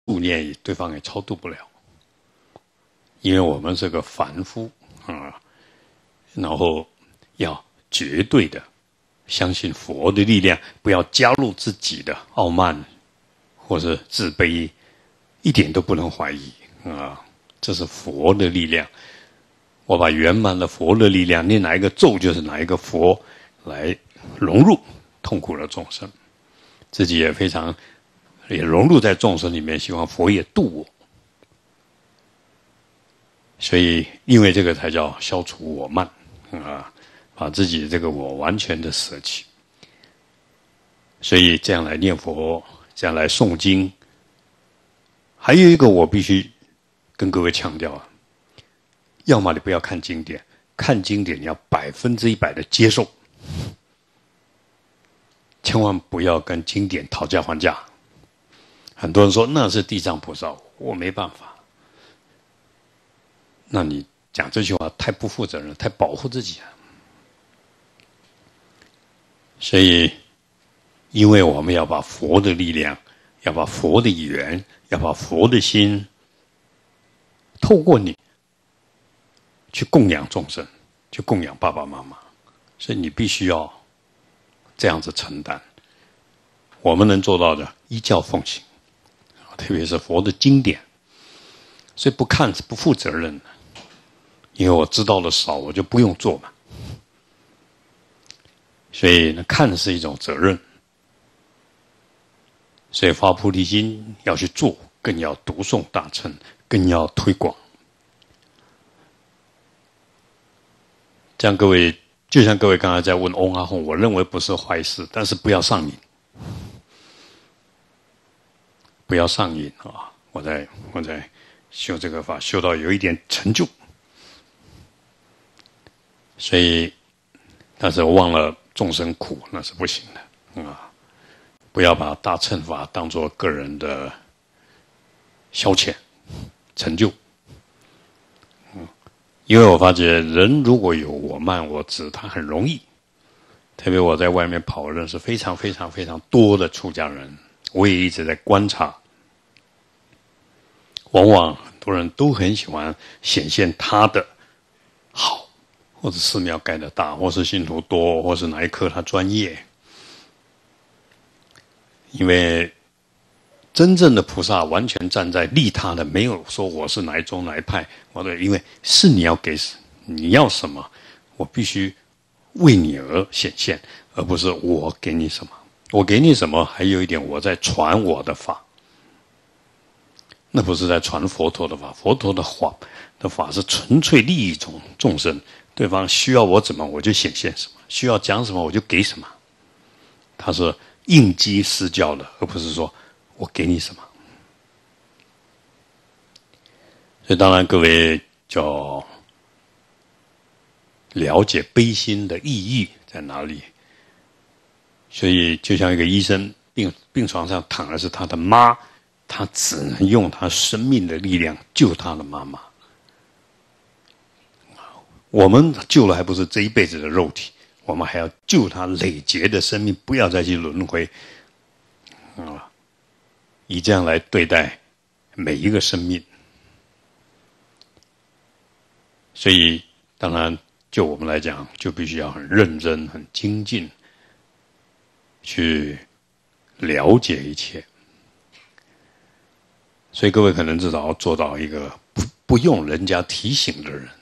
度念对方也超度不了，因为我们是个凡夫啊，然后要绝对的相信佛的力量，不要加入自己的傲慢或者自卑，一点都不能怀疑啊！这是佛的力量，我把圆满的佛的力量，念哪一个咒就是哪一个佛来融入痛苦的众生，自己也非常也融入在众生里面，希望佛也度我。所以，因为这个才叫消除我慢啊，把自己这个我完全的舍弃。所以这样来念佛，这样来诵经。还有一个我必须跟各位强调啊，要么你不要看经典，看经典你要100%的接受，千万不要跟经典讨价还价。很多人说那是地藏菩萨，我没办法。那你讲这句话太不负责任，太保护自己了。所以，因为我们要把佛的力量，要把佛的语言，要把佛的心，透过你去供养众生，去供养爸爸妈妈，所以你必须要这样子承担。我们能做到的，依教奉行，特别是佛的经典，所以不看是不负责任的。因为我知道的少，我就不用做嘛。所以呢，看是一种责任。所以发菩提心要去做，更要读诵大乘，更要推广。这样各位，就像各位刚才在问嗡阿吽，我认为不是坏事，但是不要上瘾，不要上瘾啊！我在修这个法，修到有一点成就。所以，但是我忘了众生苦，那是不行的啊！不要把大乘法当作个人的消遣、成就。因为我发觉人如果有我慢我执，他很容易。特别我在外面跑，认识非常非常非常多的出家人，我也一直在观察。往往很多人都很喜欢显现他的好。或者寺庙盖得大，或是信徒多，或是哪一科他专业。因为真正的菩萨完全站在利他的，没有说我是哪一宗哪一派，因为是你要给，你要什么，我必须为你而显现，而不是我给你什么。我给你什么，还有一点我在传我的法，那不是在传佛陀的法，佛陀的法是纯粹利益众生。对方需要我怎么，我就显现什么；需要讲什么，我就给什么。他是应机施教的，而不是说我给你什么。所以当然各位就了解悲心的意义在哪里。所以就像一个医生，病床上躺的是他的妈，他只能用他生命的力量救他的妈妈。我们救了还不是这一辈子的肉体，我们还要救他累劫的生命，不要再去轮回啊！以这样来对待每一个生命。所以，当然就我们来讲，就必须要很认真、很精进，去了解一切。所以各位可能至少要做到一个不用人家提醒的人。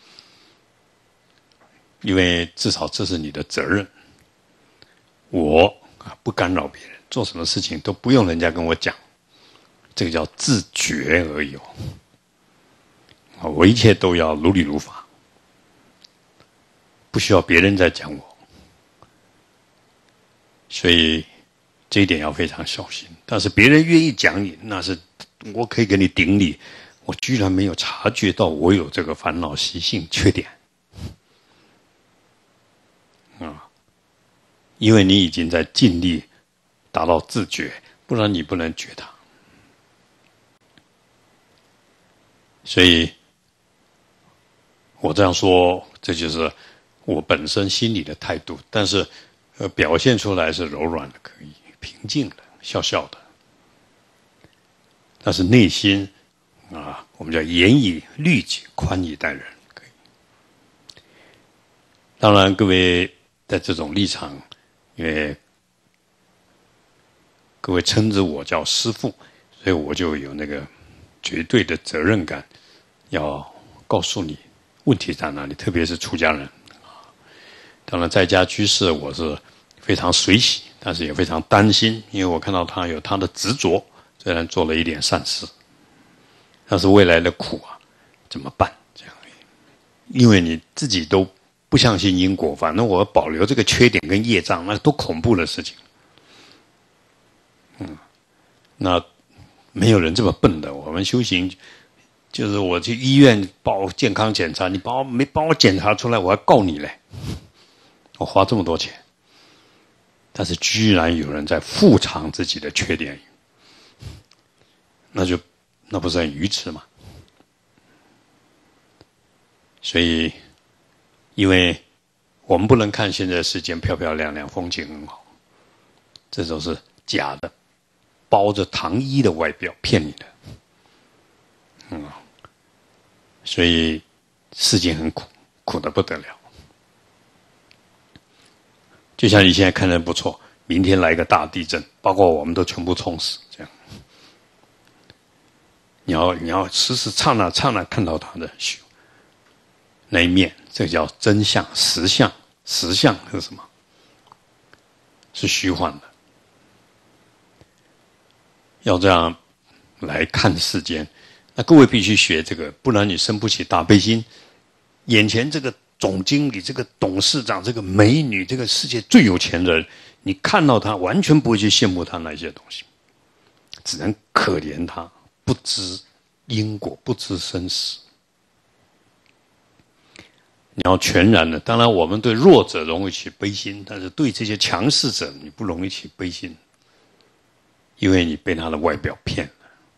因为至少这是你的责任，我不干扰别人，做什么事情都不用人家跟我讲，这个叫自觉而已。我一切都要如理如法，不需要别人在讲我，所以这一点要非常小心。但是别人愿意讲你，那是我可以给你顶礼，我居然没有察觉到我有这个烦恼习性缺点。因为你已经在尽力达到自觉，不然你不能觉它。所以我这样说，这就是我本身心里的态度，但是表现出来是柔软的，可以平静的，笑笑的。 但是内心我们叫严以律己，宽以待人。可以。当然，各位在这种立场，因为各位称之我叫师父，所以我就有那个绝对的责任感，要告诉你问题在哪里，特别是出家人。当然，在家居士我是非常随喜，但是也非常担心，因为我看到他有他的执着，虽然做了一点善事，但是未来的苦怎么办？这样，因为你自己都不相信因果，反正我要保留这个缺点跟业障，那多恐怖的事情。那没有人这么笨的。我们修行，就是我去医院报健康检查，你没帮我检查出来，我还告你嘞。我花这么多钱，但是居然有人在复藏自己的缺点，那不是很愚痴吗？所以，因为我们不能看现在世间漂漂亮亮，风景很好，这都是假的，包着糖衣的外表骗你的。所以世间很苦，苦得不得了。就像你现在看人不错，明天来一个大地震，包括我们都全部冲死，这样。你要时时刹那看到他的那一面，这叫真相、实相。实相是什么？是虚幻的。要这样来看世间，那各位必须学这个，不然你生不起大悲心。眼前这个总经理、这个董事长、这个美女、这个世界最有钱的人，你看到他完全不会去羡慕他那些东西，只能可怜他，不知因果，不知生死。你要全然的，当然我们对弱者容易起悲心，但是对这些强势者你不容易起悲心，因为你被他的外表骗了。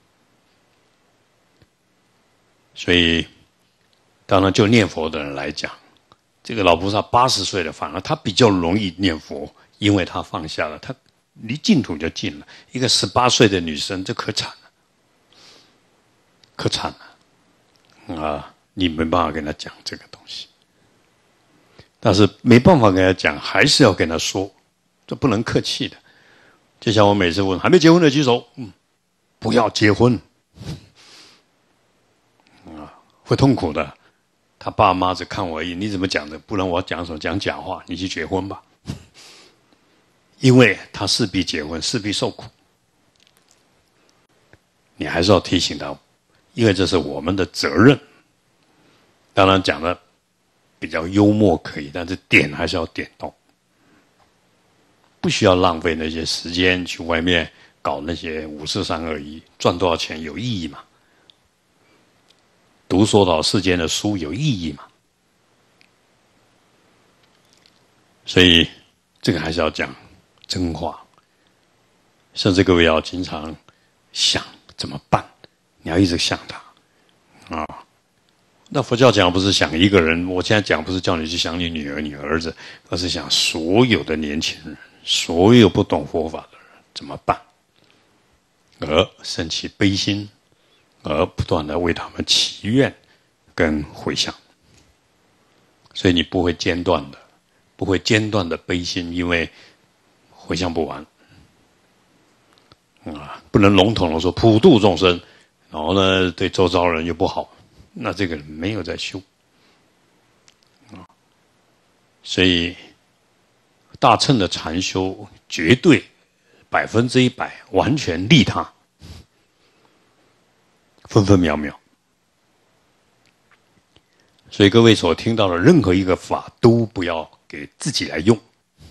所以当然就念佛的人来讲，这个老菩萨80岁了，反而他比较容易念佛，因为他放下了，他离净土就近了。一个18岁的女生，这可惨了，可惨了你没办法跟他讲这个东西，但是没办法跟他讲，还是要跟他说，这不能客气的。就像我每次问还没结婚的举手，不要结婚会痛苦的。他爸妈只看我而已，你怎么讲的？不然我讲什么？讲假话，你去结婚吧。因为他势必结婚，势必受苦。你还是要提醒他，因为这是我们的责任。当然讲的比较幽默可以，但是点还是要点到，不需要浪费那些时间去外面搞那些54321，赚多少钱有意义吗？读说到世间的书有意义吗？所以这个还是要讲真话，甚至各位要经常想怎么办，你要一直想他那佛教讲不是想一个人，我现在讲不是叫你去想你女儿、你儿子，而是想所有的年轻人，所有不懂佛法的人怎么办，而生起悲心，而不断的为他们祈愿跟回向。所以你不会间断的悲心，因为回向不完不能笼统的说普度众生，然后呢对周遭人又不好，那这个人没有在修所以大乘的禅修绝对100%完全利他，分分秒秒。所以各位所听到的任何一个法都不要给自己来用，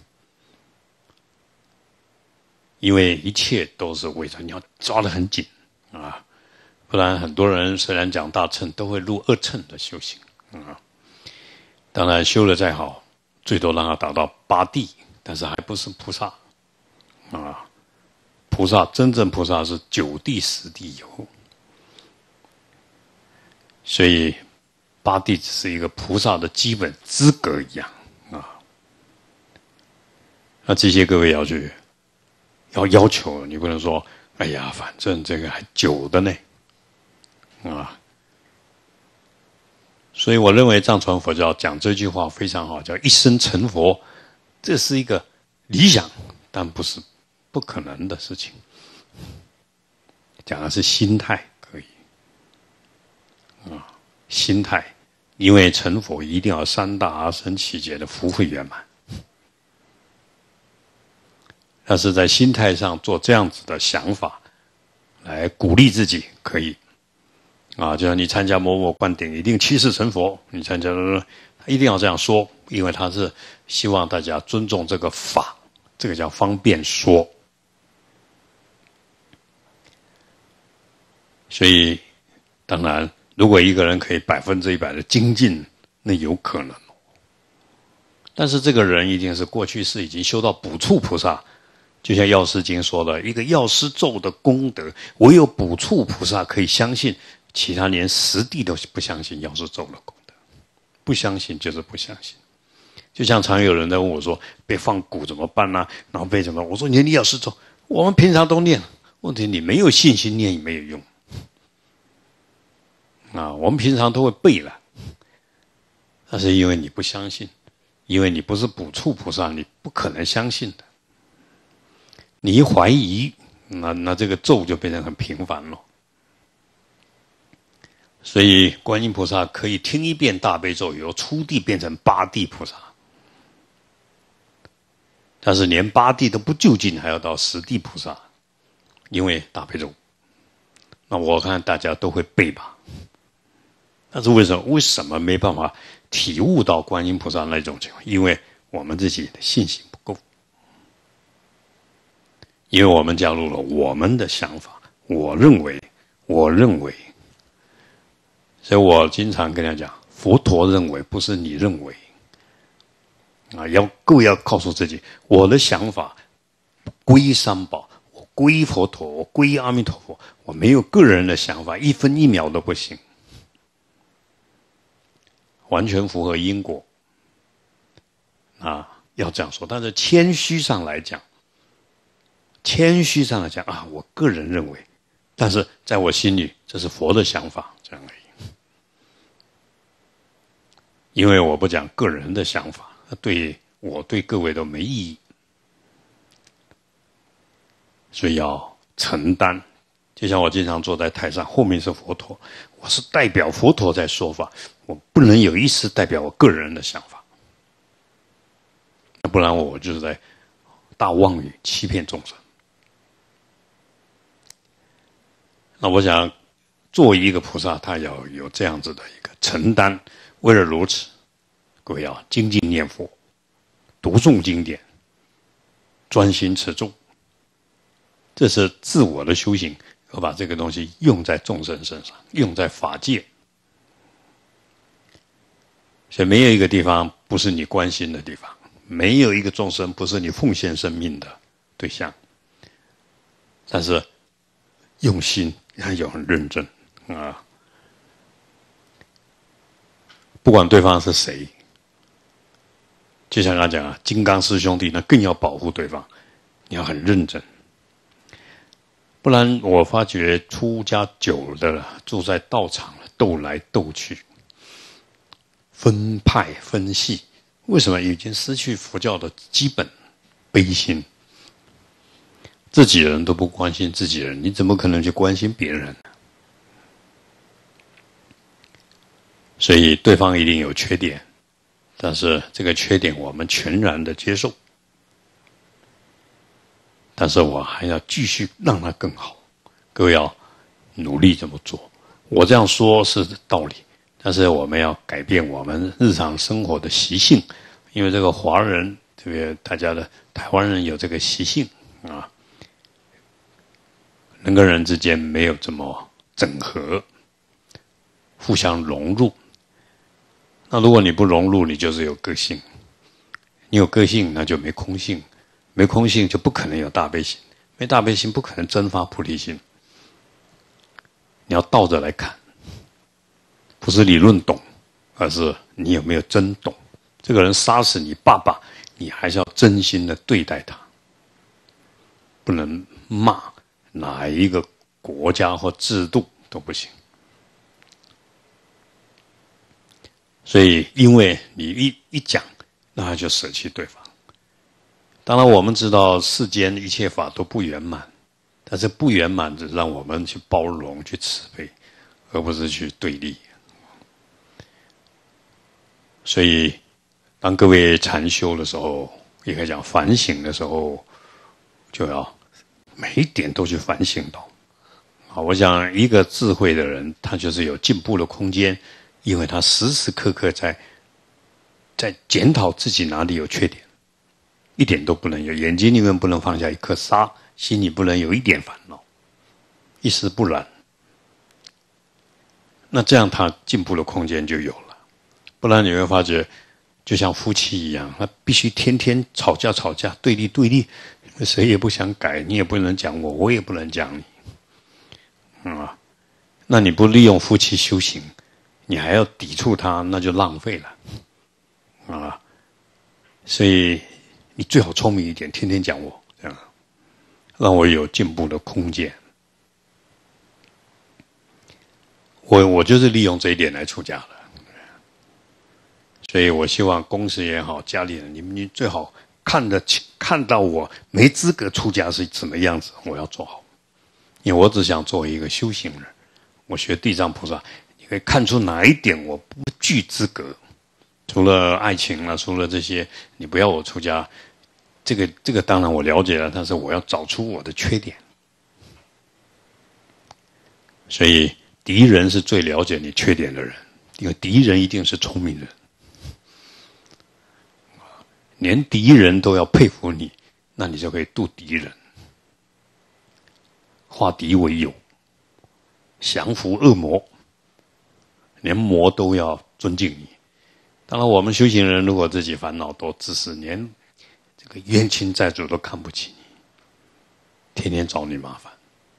因为一切都是为了你要抓得很紧不然很多人虽然讲大乘，都会入2乘的修行当然修得再好，最多让他达到8地，但是还不是菩萨菩萨真正菩萨是9地10地有，所以8地只是一个菩萨的基本资格一样那这些各位要要求，你不能说哎呀，反正这个还久的呢，啊。所以我认为藏传佛教讲这句话非常好，叫一生成佛，这是一个理想，但不是不可能的事情。讲的是心态，可以啊，心态，因为成佛一定要三大阿僧祇劫的福慧圆满。但是在心态上做这样子的想法，来鼓励自己，可以啊，就像你参加某某灌顶，一定七世成佛，你参加一定要这样说，因为他是希望大家尊重这个法，这个叫方便说。所以，当然，如果一个人可以100%的精进，那有可能。但是这个人一定是过去是已经修到补处菩萨，就像药师经说的，一个药师咒的功德，唯有补处菩萨可以相信，其他连实地都不相信药师咒的功德，不相信就是不相信。就像常有人在问我说，被放蛊怎么办呢？然后被怎么？我说你念药师咒，我们平常都念，问题你没有信心念也没有用。啊，我们平常都会背了，那是因为你不相信，因为你不是补处菩萨，你不可能相信的。你一怀疑，那这个咒就变成很频繁了。所以观音菩萨可以听一遍大悲咒，由初地变成八地菩萨，但是连八地都不就近，还要到10地菩萨，因为大悲咒。那我看大家都会背吧，但是为什么没办法体悟到观音菩萨那种情况？因为我们自己的信心不够，因为我们加入了我们的想法，我认为，所以我经常跟他讲，佛陀认为不是你认为，啊，各位要告诉自己，我的想法归三宝，我归佛陀，我归阿弥陀佛，我没有个人的想法，1分1秒都不行，完全符合因果，啊，要这样说。但是谦虚上来讲啊，我个人认为，但是在我心里，这是佛的想法，这样而已。因为我不讲个人的想法，对我对各位都没意义，所以要承担。就像我经常坐在台上，后面是佛陀，我是代表佛陀在说法，我不能有一丝代表我个人的想法，不然我就是在大妄语欺骗众生。那我想，作为一个菩萨，他要有这样子的一个承担。为了如此，各位要精进念佛，读诵经典，专心持咒，这是自我的修行，要把这个东西用在众生身上，用在法界。所以没有一个地方不是你关心的地方，没有一个众生不是你奉献生命的对象。但是用心要很认真啊，不管对方是谁，就像他讲啊，金刚师兄弟，那更要保护对方，你要很认真。不然我发觉出家久的了，住在道场了，斗来斗去，分派分系，为什么？已经失去佛教的基本悲心。自己人都不关心自己人，你怎么可能去关心别人呢？所以对方一定有缺点，但是这个缺点我们全然的接受，但是我还要继续让它更好。各位要努力这么做。我这样说是道理，但是我们要改变我们日常生活的习性，因为这个华人，这个大家的台湾人有这个习性啊，人跟人之间没有这么整合，互相融入。那如果你不融入，你就是有个性。你有个性，那就没空性，没空性就不可能有大悲心，没大悲心不可能真发菩提心。你要倒着来看，不是理论懂，而是你有没有真懂。这个人杀死你爸爸，你还是要真心的对待他，不能骂， 哪一个国家或制度都不行。所以，因为你一讲，那他就舍弃对方。当然，我们知道世间一切法都不圆满，但是不圆满只让我们去包容、去慈悲，而不是去对立。所以，当各位禅修的时候，也可以讲反省的时候，就要每一点都去反省到。啊，我想一个智慧的人，他就是有进步的空间，因为他时时刻刻在检讨自己哪里有缺点，一点都不能有，眼睛里面不能放下一颗沙，心里不能有一点烦恼，一丝不染。那这样他进步的空间就有了。不然你会发觉，就像夫妻一样，他必须天天吵架、对立，谁也不想改，你也不能讲我，我也不能讲你，那你不利用夫妻修行，你还要抵触他，那就浪费了，所以你最好聪明一点，天天讲我，这样让我有进步的空间。我就是利用这一点来出家的。所以我希望公司也好，家里人，你最好看到我没资格出家是什么样子，我要做好。因为我只想做一个修行人。我学地藏菩萨，你可以看出哪一点我不具资格。除了爱情了，除了这些，你不要我出家，这个当然我了解了，但是我要找出我的缺点。所以敌人是最了解你缺点的人，因为敌人一定是聪明人。连敌人都要佩服你，那你就可以度敌人，化敌为友，降服恶魔，连魔都要尊敬你。当然，我们修行人如果自己烦恼多、自私，连这个冤亲债主都看不起你，天天找你麻烦。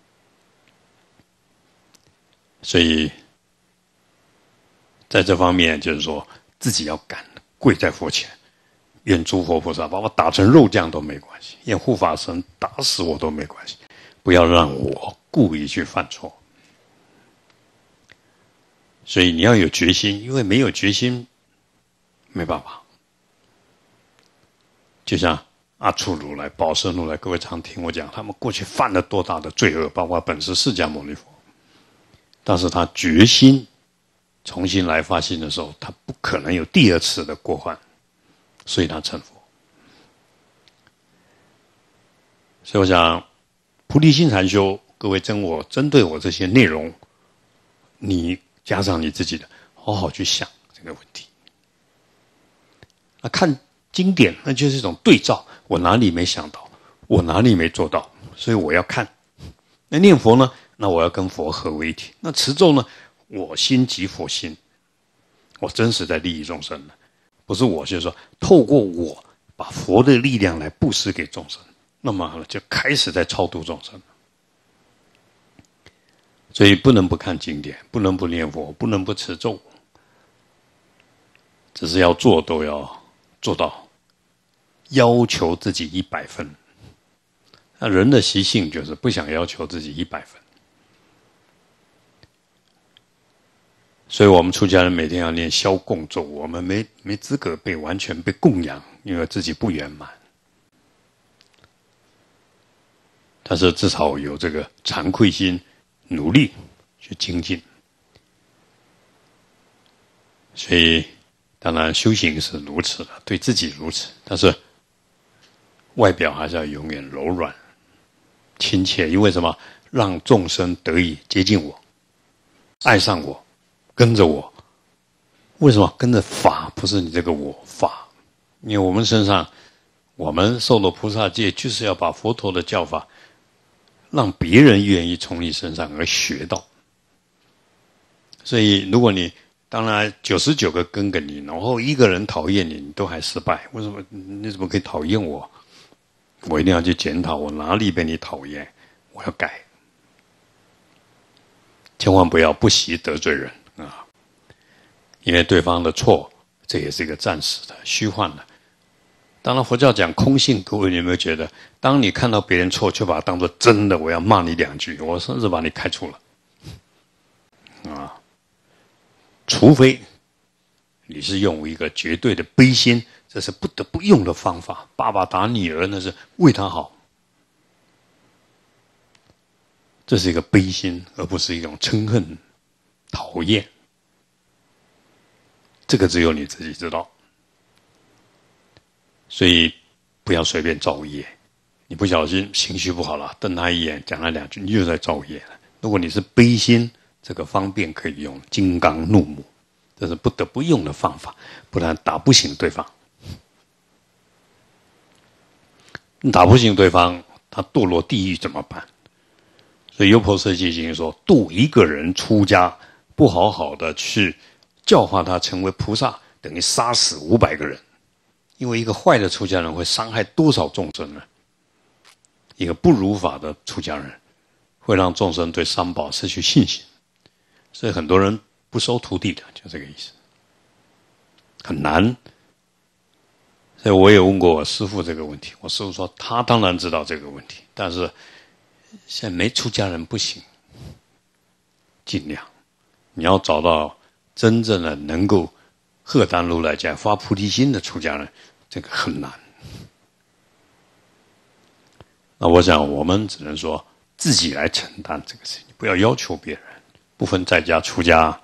所以，在这方面，就是说自己要敢跪在佛前。愿诸佛菩萨把我打成肉酱都没关系，愿护法神打死我都没关系，不要让我故意去犯错。所以你要有决心，因为没有决心没办法。就像阿处如来、宝生如来，各位常听我讲，他们过去犯了多大的罪恶，包括本师释迦牟尼佛，但是他决心重新来发心的时候，他不可能有第二次的过患。所以他成佛。所以我想，菩提心禅修，各位针对我这些内容，你加上你自己的，好好去想这个问题。看经典，那就是一种对照，我哪里没想到，我哪里没做到，所以我要看。那念佛呢？那我要跟佛合为一体。那持咒呢？我心即佛心，我真实在利益众生了。不是我，就是说，透过我把佛的力量来布施给众生，那么就开始在超度众生。所以不能不看经典，不能不念佛，不能不持咒，只是要做都要做到，要求自己100分。那人的习性就是不想要求自己100分。所以我们出家人每天要念消供咒，我们没资格完全被供养，因为自己不圆满。但是至少有这个惭愧心，努力去精进。所以当然修行是如此的，对自己如此，但是外表还是要永远柔软、亲切。因为什么？让众生得以接近我，爱上我，跟着我。为什么跟着法？不是你这个我法，因为我们身上，我们受了菩萨戒，就是要把佛陀的教法，让别人愿意从你身上而学到。所以，如果你当然99个跟着你，然后1个人讨厌你，你都还失败。为什么？你怎么可以讨厌我？我一定要去检讨我哪里被你讨厌，我要改。千万不要不惜得罪人啊！因为对方的错，这也是一个暂时的、虚幻的。 当然，佛教讲空性，各位你有没有觉得，当你看到别人错，却把它当作真的，我要骂你2句，我甚至把你开除了，啊！除非你是用一个绝对的悲心，这是不得不用的方法。爸爸打女儿，那是为他好，这是一个悲心，而不是一种嗔恨、讨厌。这个只有你自己知道。所以不要随便造业，你不小心情绪不好了，瞪他一眼，讲他2句，你就在造业了。如果你是悲心，这个方便可以用金刚怒目，这是不得不用的方法，不然打不醒对方。打不醒对方，他堕落地狱怎么办？所以优婆塞基金说，度一个人出家，不好好的去教化他成为菩萨，等于杀死500个人。因为一个坏的出家人会伤害多少众生呢？一个不如法的出家人会让众生对三宝失去信心，所以很多人不收徒弟的，就这个意思，很难。所以我也问过我师父这个问题，我师父说他当然知道这个问题，但是现在没出家人不行，尽量你要找到真正的能够荷担如来家发菩提心的出家人，这个很难。那我想我们只能说自己来承担这个事情，不要要求别人。不分在家出家，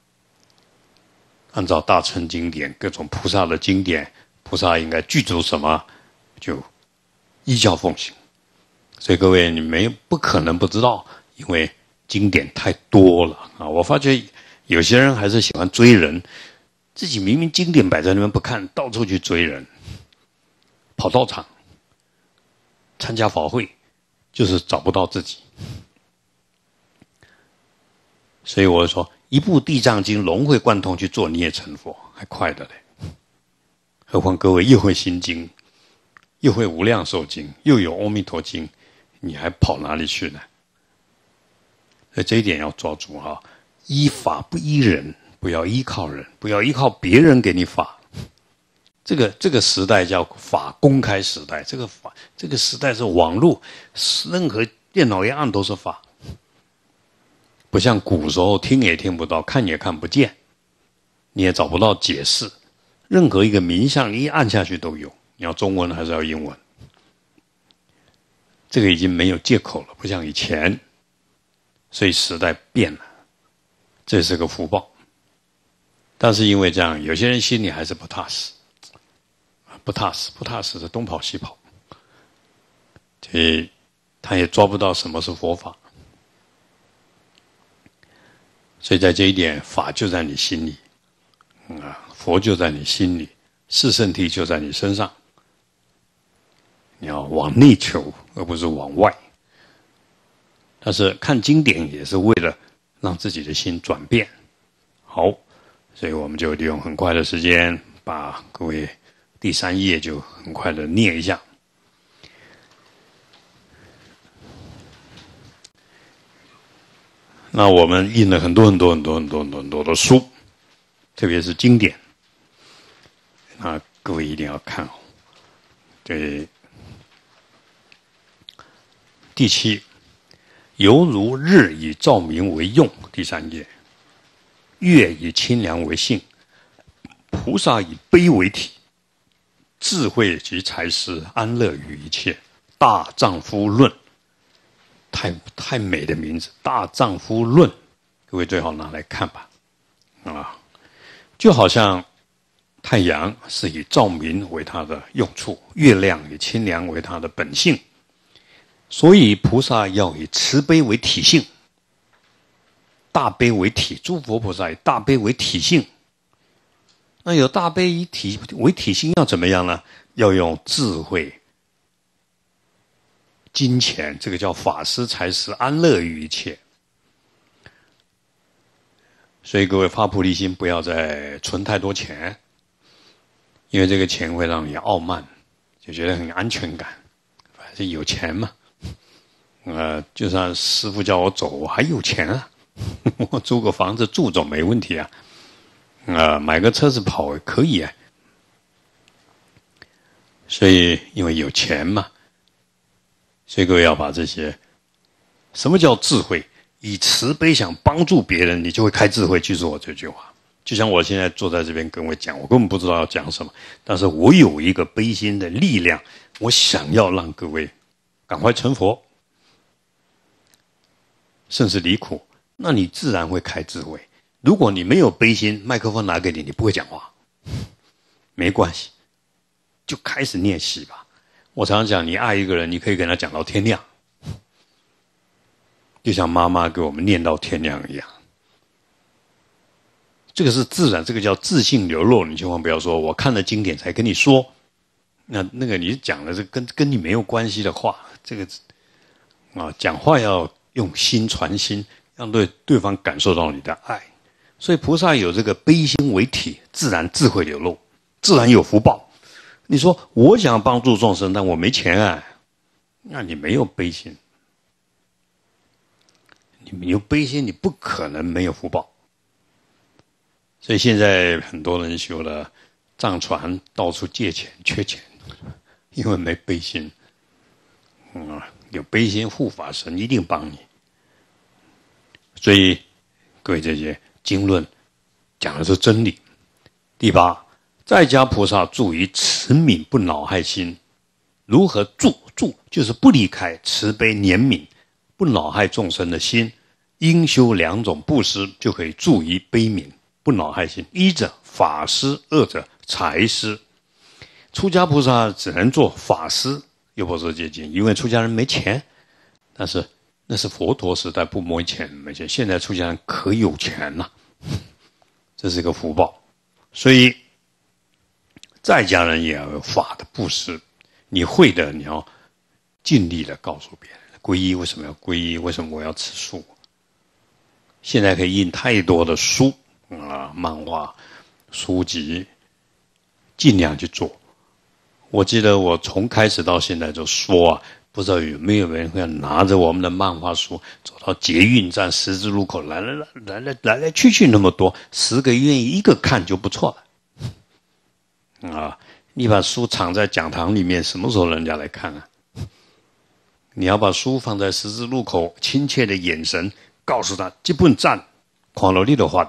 按照大乘经典各种菩萨的经典，菩萨应该具足什么，就依教奉行。所以各位你不可能不知道，因为经典太多了啊！我发觉有些人还是喜欢追人，自己明明经典摆在那边不看，到处去追人，跑道场参加法会，就是找不到自己。所以我说，一部地藏经融会贯通去做，你也成佛，还快的嘞。何况各位又会心经，又会无量寿经，又有阿弥陀经，你还跑哪里去呢？所以这一点要抓住哈，依法不依人，不要依靠人，不要依靠别人给你法。这个时代叫法公开时代，这个时代是网络，任何电脑一按都是法，不像古时候听也听不到，看也看不见，你也找不到解释。任何一个名相一按下去都有，你要中文还是要英文？这个已经没有借口了，不像以前。所以时代变了，这是个福报。但是因为这样，有些人心里还是不踏实，不踏实的东跑西跑，所以他也抓不到什么是佛法。所以在这一点，法就在你心里，佛就在你心里，四圣谛就在你身上。你要往内求，而不是往外。但是看经典也是为了让自己的心转变。好，所以我们就利用很快的时间，把各位第3页就很快的念一下。那我们印了很多的书，特别是经典，那各位一定要看哦。对，第7，犹如日以照明为用，第3页；月以清凉为性，菩萨以悲为体，智慧及财施安乐于一切。大丈夫论，太美的名字，大丈夫论，各位最好拿来看吧。就好像太阳是以照明为它的用处，月亮以清凉为它的本性。所以菩萨要以慈悲为体性，大悲为体，诸佛菩萨以大悲为体性。那有大悲为体性要怎么样呢？要用智慧、金钱，这个叫法施财施安乐于一切。所以各位发菩提心，不要再存太多钱，因为这个钱会让你傲慢，就觉得很安全感，反正有钱嘛。就算师父叫我走，我还有钱啊，我租个房子住总没问题啊，买个车子跑也可以啊。 所以因为有钱嘛，所以各位要把这些，什么叫智慧？以慈悲想帮助别人，你就会开智慧。记住我这句话。就像我现在坐在这边跟各位讲，我根本不知道要讲什么，但是我有一个悲心的力量，我想要让各位赶快成佛，甚至离苦，那你自然会开智慧。如果你没有悲心，麦克风拿给你，你不会讲话，没关系，就开始念习吧。我常常讲，你爱一个人，你可以跟他讲到天亮，就像妈妈给我们念到天亮一样。这个是自然，这个叫自信流露。你千万不要说我看了经典才跟你说，那个你讲的是跟你没有关系的话，这个讲话要用心传心，让对方感受到你的爱。所以菩萨有这个悲心为体，自然智慧流露，自然有福报。你说我想帮助众生，但我没钱啊，那你没有悲心。你有悲心，你不可能没有福报。所以现在很多人修了藏传，到处借钱，缺钱，因为没悲心。有悲心，护法神一定帮你。所以各位，这些经论讲的是真理。第八，在家菩萨住于慈悯不恼害心。如何住？住就是不离开慈悲怜悯不恼害众生的心。应修两种布施，就可以住于悲悯不恼害心。一者法施，二者财施。出家菩萨只能做法施，又不是接近，因为出家人没钱。但是那是佛陀时代不没钱，现在出家人可有钱了，这是一个福报。所以在家人也要有法的布施，你会的你要尽力的告诉别人。皈依为什么要皈依？为什么我要吃素？现在可以印太多的书漫画、书籍，尽量去做。我记得我从开始到现在就说不知道有没有人会拿着我们的漫画书走到捷运站、十字路口来来去那么多，10个愿意一个看就不错了。你把书藏在讲堂里面，什么时候人家来看啊？你要把书放在十字路口，亲切的眼神告诉他，这本赞看了你的话，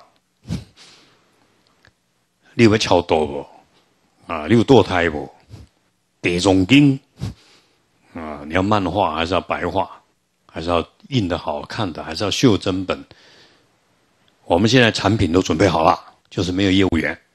你有超多不？你有堕胎不？地藏经你要漫画还是要白画，还是要印的好看的，还是要袖珍本？我们现在产品都准备好了，就是没有业务员。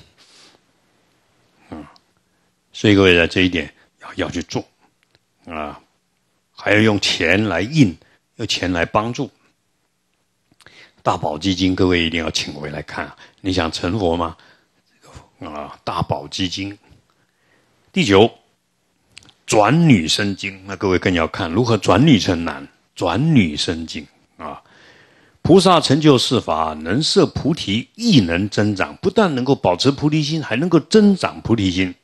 所以各位在这一点要去做还要用钱来印，用钱来帮助。大宝基金各位一定要请回来看你想成佛吗？大宝基金。第9，转女生经。那各位更要看如何转女成男。转女生经菩萨成就世法，能摄菩提，亦能增长。不但能够保持菩提心，还能够增长菩提心。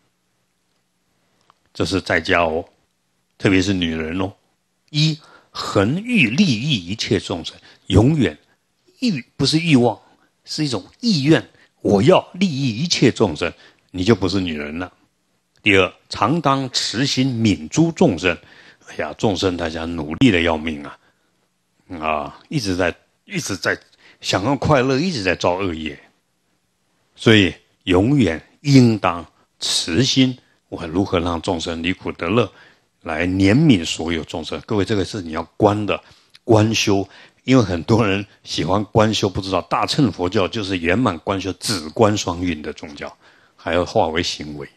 这是在家特别是女人一，恒欲利益一切众生，永远不是欲望，是一种意愿，我要利益一切众生，你就不是女人了。第二，常当慈心悯诸众生。哎呀，众生大家努力的要命一直在想要快乐，一直在造恶业，所以永远应当慈心，我如何让众生离苦得乐，来怜悯所有众生。各位，这个是你要观的观修，因为很多人喜欢观修，不知道大乘佛教就是圆满观修、止观双运的宗教，还要化为行为。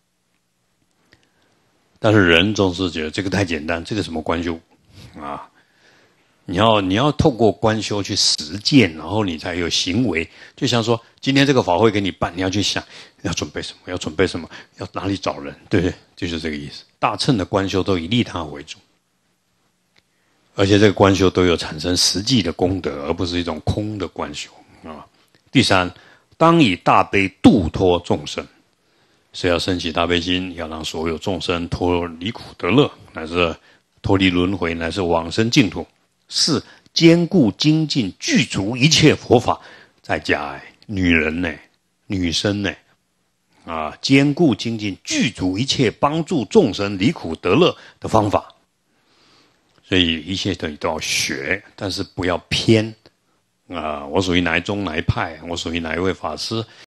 但是人总是觉得这个太简单，这个什么观修你要透过观修去实践，然后你才有行为。就像说今天这个法会给你办，你要去想要准备什么，要准备什么，要哪里找人，对不对？就是这个意思。大乘的观修都以利他为主，而且这个观修都有产生实际的功德，而不是一种空的观修第3，当以大悲度脱众生。是要升起大悲心，要让所有众生脱离苦得乐，乃至脱离轮回，乃至往生净土。4，坚固精进具足一切佛法。在家女人女生兼顾精进，具足一切帮助众生离苦得乐的方法。所以一切的都要学，但是不要偏。我属于哪一宗哪一派，我属于哪一位法师，